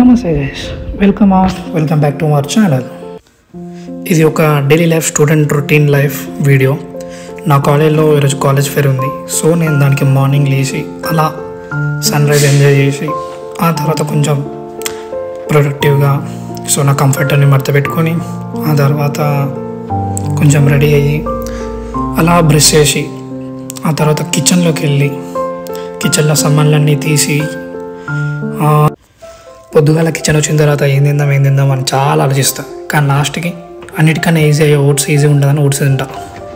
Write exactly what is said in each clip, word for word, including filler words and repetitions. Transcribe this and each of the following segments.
నమస్తే guys, welcome of welcome back to our channel. ఇది ఒక daily life student routine life video. నా కాలేజ్లో ఈరోజు కాలేజ్ ఫేర్ ఉంది. సో నేను దానికి మార్నింగ్ లేచి అలా సన్ రైజ్ ఎంజాయ్ చేసి ఆ తర్వాత కొంచెం ప్రొడక్టివ్గా సో నా కంఫర్ట్ని మడత పెట్టుకొని ఆ తర్వాత కొంచెం రెడీ అయ్యి అలా బ్రష్ చేసి ఆ తర్వాత కిచెన్లోకి వెళ్ళి కిచెన్లో సామాన్లన్నీ తీసి పొద్దుగాల కిచెన్ వచ్చిన తర్వాత ఏం తిందాం ఏం తిందాం అని చాలా ఆలోచిస్తాను. కానీ లాస్ట్కి అన్నిటికన్నా ఈజీ అయ్యే ఓట్స్ ఈజీ ఉంటుందని ఓట్స్ తింటా.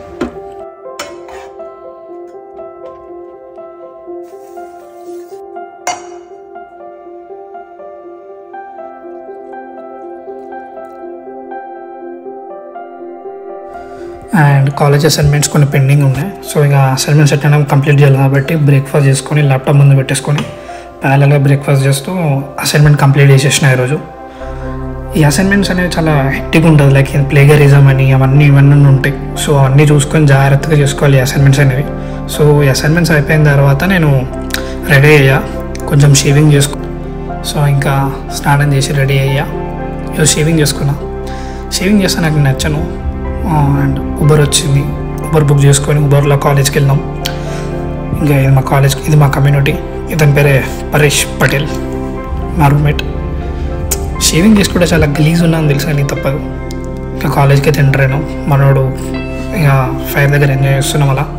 అండ్ కాలేజ్ అసైన్మెంట్స్ కొన్ని పెండింగ్ ఉన్నాయి. సో ఇక అసైన్మెంట్స్ ఎట్లా కంప్లీట్ చేయాలి కాబట్టి బ్రేక్ఫాస్ట్ చేసుకొని ల్యాప్టాప్ ముందు పెట్టేసుకొని ప్యారల్గా బ్రేక్ఫాస్ట్ చేస్తూ అసైన్మెంట్ కంప్లీట్ చేసేసిన ఈరోజు. ఈ అసైన్మెంట్స్ అనేవి చాలా హెక్టిక్ ఉంటుంది, లైక్ ప్లేగరిజం అని అవన్నీ ఇవన్నీ ఉంటాయి. సో అన్నీ చూసుకొని జాగ్రత్తగా చేసుకోవాలి ఈ అసైన్మెంట్స్ అనేవి. సో ఈ అసైన్మెంట్స్ అయిపోయిన తర్వాత నేను రెడీ అయ్యా, కొంచెం షేవింగ్ చేసుకో సో ఇంకా స్నానం చేసి రెడీ అయ్యా. ఈరోజు షేవింగ్ చేసుకున్నా. షేవింగ్ చేస్తే నాకు నచ్చను. అండ్ ఉబర్ వచ్చింది, ఉబర్ బుక్ చేసుకొని ఉబర్లో కాలేజ్కి వెళ్దాం. ఇంకా ఇది మా కాలేజ్, ఇది మా కమ్యూనిటీ. ఇతని పేరే పరేష్ పటేల్, మా రూమ్మేట్. షేవింగ్ చేసుకుంటే చాలా గలీజ్ ఉన్నాను తెలుసు, కానీ తప్పదు. ఇంకా కాలేజ్కి అయితే ఎంటర్ అయినాం. మనోడు ఇక ఫైర్ దగ్గర ఎంజాయ్ చేస్తున్నాం. అలా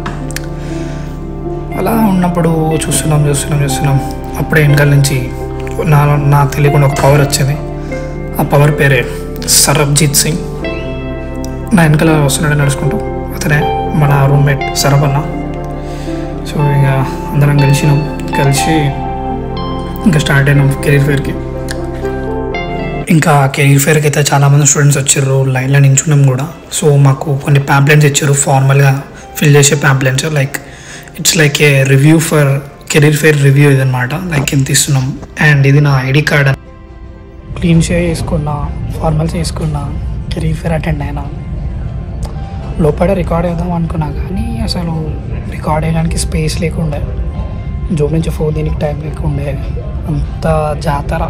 అలా ఉన్నప్పుడు చూస్తున్నాం చూస్తున్నాం చూస్తున్నాం అప్పుడే వెనకాల నుంచి నా నాకు తెలియకుండా ఒక పవర్ వచ్చింది. ఆ పవర్ పేరే సరబ్జీత్ సింగ్. నా వెనకాల వస్తున్నాడే నడుచుకుంటూ, అతనే మన రూమ్మేట్ సరబ్ అన్న. సో ఇక అందరం కలిసినాం, కలిసి ఇంకా స్టార్ట్ అయినాం కెరీర్ ఫేర్కి. ఇంకా కెరీర్ ఫేర్కి అయితే చాలామంది స్టూడెంట్స్ వచ్చారు, లైన్లో నించున్నాం కూడా. సో మాకు కొన్ని ప్యాంప్లెట్స్ ఇచ్చారు, ఫార్మల్గా ఫిల్ చేసే pamphlets. Like it's like a review for career fair review ఇదనమాట. లైక్ ఎంత ఇస్తున్నాం. అండ్ ఇది నా ఐడి కార్డ్. క్లీన్ షేవ్ చేసుకున్నా, ఫార్మల్స్ వేసుకున్నా, కెరీర్ ఫేర్ అటెండ్ అయినా. లోపల రికార్డ్ అవుదాం అనుకున్నా కానీ అసలు రికార్డ్ వేయడానికి స్పేస్ లేకుండే, జోబ్ నుంచి ఫోన్ దీనికి టైం లేకుండే, అంత జాతర.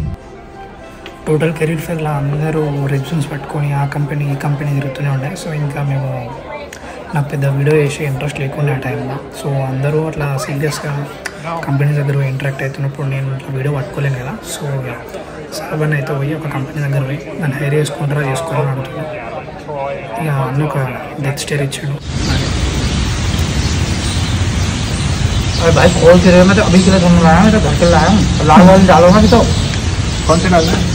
టోటల్ కెరీర్ ఫేర్లో అందరూ రెజ్యూమ్స్ పట్టుకొని ఆ కంపెనీ ఈ కంపెనీ తిరుగుతూనే ఉండే. సో ఇంకా మేము నాకు పెద్ద వీడియో చేసే ఇంట్రెస్ట్ లేకుండే ఆ టైంలో. సో అందరూ అట్లా సీరియస్గా కంపెనీ దగ్గర ఇంటరాక్ట్ అవుతున్నప్పుడు నేను అట్లా వీడియో పట్టుకోలేను కదా. సో సర్వన్ అయితే పోయి ఒక కంపెనీ దగ్గర పోయి దాన్ని హైర్ చేసుకుంటారా చేసుకోవాలని అడుగుతున్నాను. ఇక అన్న ఒక డెత్ స్టేర్ ఇచ్చాడు. अरे भाई कॉल कर रहे हैं, मैं तो अभी के लिए फोन लगाया, मैं तो घर के लाया हूँ. लाल वाली डालो ना कि तो कौन से डालना है.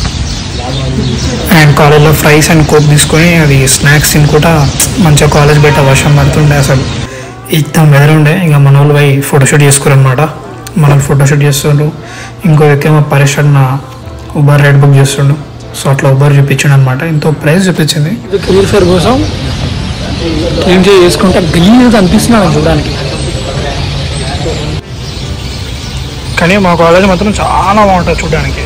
అండ్ కాలేజ్లో ఫ్రైస్ అండ్ కోక్ తీసుకొని అది స్నాక్స్ తినుకుంటా మంచిగా కాలేజ్ బయట వర్షం పడుతుండే. అసలు ఇద్దాం వెదర్ ఉండే. ఇంకా మన వాళ్ళు పోయి ఫోటోషూట్ చేసుకోరు అనమాట. మనం ఫోటోషూట్ చేస్తుండ్రు. ఇంకో వ్యక్తి ఏమో పరేష్ అన్న ఉబర్ రైడ్ బుక్ చేస్తుండు. సో అట్లా ఉబర్ చూపించాడు అనమాట. ఎంతో ప్రైస్ చూపించింది. కెరీర్ ఫేర్ కోసం క్లీన్ చేసుకుంటే గలీజ్ అనిపిస్తున్నాను చూడడానికి. కానీ మా కాలేజ్ మాత్రం చాలా బాగుంటుంది చూడడానికి.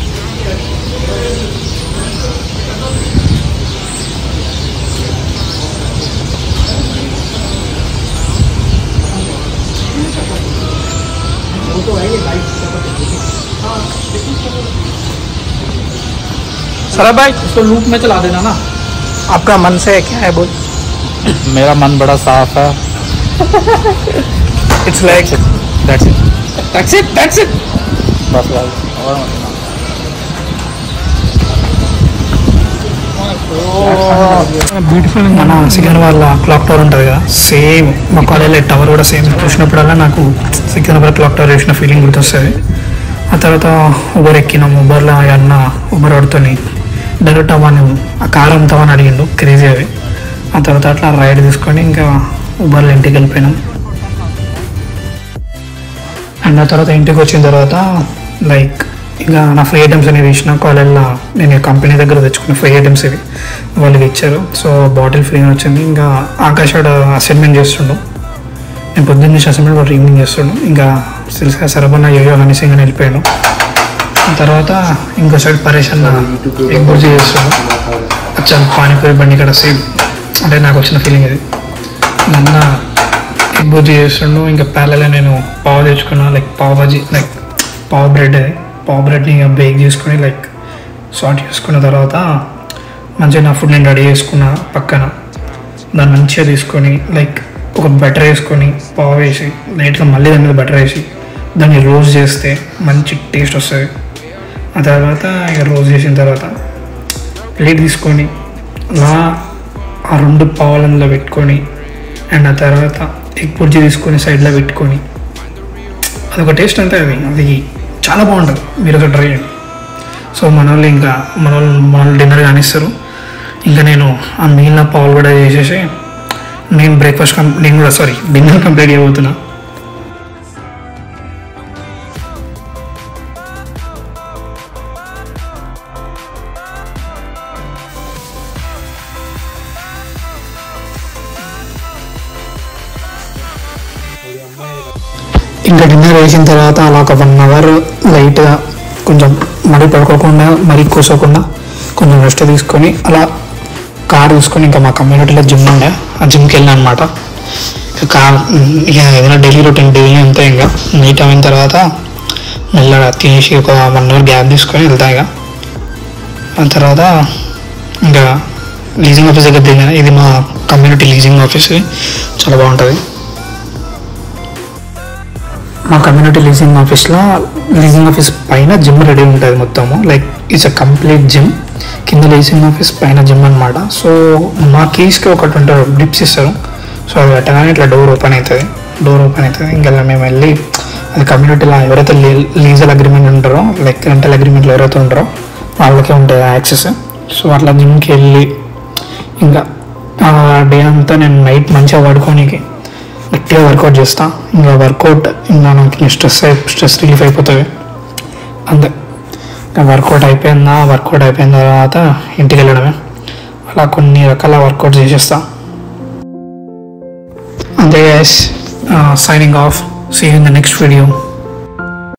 सरा भाई इसको लूप में चला देना ना. आपका मन से क्या है बोल. मेरा मन बड़ा साफ है. It's like that's it that's it that's it बस भाई. और బ్యూటిఫుల్. మన సికింద్రాబాద్ క్లాక్ టవర్ ఉంటుంది కదా, సేమ్ మా కాలేజీలో టవర్ కూడా సేమ్. చూసినప్పుడల్లా నాకు సికింద్రాబాద్ క్లాక్ టవర్ వేసిన ఫీలింగ్ గుర్తొస్తుంది. ఆ తర్వాత ఉబర్ ఎక్కినాం. ఉబర్లో అన్న ఉబర్ వాడుతోని డైరెక్ట్ అవ్వని ఆ కార్ అమ్ముతామని అడిగిండు, క్రేజీ అవి. ఆ తర్వాత అట్లా రైడ్ తీసుకొని ఇంకా ఉబర్లో ఇంటికి వెళ్ళిపోయినాం. అండ్ ఆ తర్వాత ఇంటికి వచ్చిన తర్వాత లైక్ ఇంకా నా ఫ్రీ ఐటమ్స్ అనేవి ఇచ్చిన కాలేజ్లో. నేను కంపెనీ దగ్గర తెచ్చుకున్న ఫ్రీ ఐటమ్స్ ఇవి వాళ్ళకి ఇచ్చారు. సో బాటిల్ ఫ్రీ వచ్చింది. ఇంకా ఆకాష్ అసైన్మెంట్ చేస్తుండు. నేను పొద్దున్న నుంచి అసైన్మెంట్ వాడు ఈవినింగ్ చేస్తుండు. ఇంకా తెలుసా సరబన్న యోయో హనీసింగ్ అని వెళ్ళిపోయాను. తర్వాత ఇంకో సైడ్ పరేష్ అన్న ఎగ్ బుర్జీ చేస్తుండు. వచ్చాను పానీపూరి బండి ఇక్కడ సేమ్, అంటే నాకు వచ్చిన ఫీలింగ్ ఇది. నన్న ఎగ్ బుర్జీ చేస్తుండు. ఇంకా ప్యారల్గా నేను పావు తెచ్చుకున్నా, like pav bhaji, like pav bread pav బ్రెడ్ని బేక్ చేసుకొని లైక్ సార్ట్ చేసుకున్న తర్వాత మంచిగా నా ఫుడ్ నేను రెడీ చేసుకున్న పక్కన దాన్ని మంచిగా తీసుకొని లైక్ ఒక బటర్ వేసుకొని పావు వేసి లైట్గా మళ్ళీ దాని మీద బటర్ వేసి దాన్ని రోస్ట్ చేస్తే మంచి టేస్ట్ వస్తుంది. ఆ తర్వాత ఇక రోస్ట్ చేసిన తర్వాత ప్లేట్ తీసుకొని అలా ఆ రెండు పావులలో పెట్టుకొని అండ్ ఆ తర్వాత ఎగ్ బుర్జీ తీసుకొని సైడ్లో పెట్టుకొని అదొక టేస్ట్ అంటే అది అది చాలా బాగుంటుంది. మీరు ఒక ట్రై చేయండి. సో మన వాళ్ళు ఇంకా మన వాళ్ళు మన వాళ్ళు డిన్నర్ కానిస్తారు. ఇంకా నేను ఆ మిగిలిన పావులు కూడా చేసేసి నేను బ్రేక్ఫాస్ట్ కం నేను కూడా సారీ డిన్నర్ కంప్లీట్ చేయబోతున్నా. ఇంకా డిన్నర్ వేసిన తర్వాత అలా ఒక వన్ అవర్ లైట్గా కొంచెం మరీ పడుకోకుండా మరీ కూర్చోకుండా కొంచెం రెస్ట్ తీసుకొని అలా కార్ తీసుకొని ఇంకా మా కమ్యూనిటీలో జిమ్ ఉండే ఆ జిమ్కి వెళ్ళాను అనమాట. కార్ ఇక ఏదైనా డైలీ రొటీన్ డైలీ అంతా ఇంకా నైట్ అయిన తర్వాత మెల్లగా తినేసి ఒక వన్ అవర్ గ్యాప్ తీసుకొని వెళ్తాయి. ఇక ఆ తర్వాత ఇంకా లీజింగ్ ఆఫీస్ దగ్గర దిగాను. ఇది మా కమ్యూనిటీ లీజింగ్ ఆఫీస్, చాలా బాగుంటుంది. మా కమ్యూనిటీ లీజింగ్ ఆఫీస్లో లీజింగ్ ఆఫీస్ పైన జిమ్ రెడీ ఉంటుంది మొత్తము. Like it's a complete gym. కింద లీజింగ్ ఆఫీస్ పైన జిమ్ అనమాట. సో మా కీస్కి ఒక ట్వంటీ డిప్స్ ఇస్తారు. సో అది పెట్టగానే ఇట్లా డోర్ ఓపెన్ అవుతుంది. డోర్ ఓపెన్ అవుతుంది ఇంకా మేము వెళ్ళి అది కమ్యూనిటీలో ఎవరైతే లీజల్ అగ్రిమెంట్ ఉంటారో లైక్ రెంటల్ అగ్రిమెంట్లో ఎవరైతే ఉంటారో వాళ్ళకే ఉంటుంది యాక్సెస్. సో అట్లా జిమ్కి వెళ్ళి ఇంకా డే అంతా నేను నైట్ మంచిగా పడుకోనికి గట్టిగా వర్కౌట్ చేస్తాను. ఇంకా వర్కౌట్ ఇంకా నాకు స్ట్రెస్ స్ట్రెస్ రిలీఫ్ అయిపోతుంది అంతే. ఇంకా వర్కౌట్ అయిపోయిందా వర్కౌట్ అయిపోయిన తర్వాత ఇంటికి వెళ్ళడమే. అలా కొన్ని రకాల వర్కౌట్ చేసేస్తా అంతే. Guys, signing off. See you in the next video.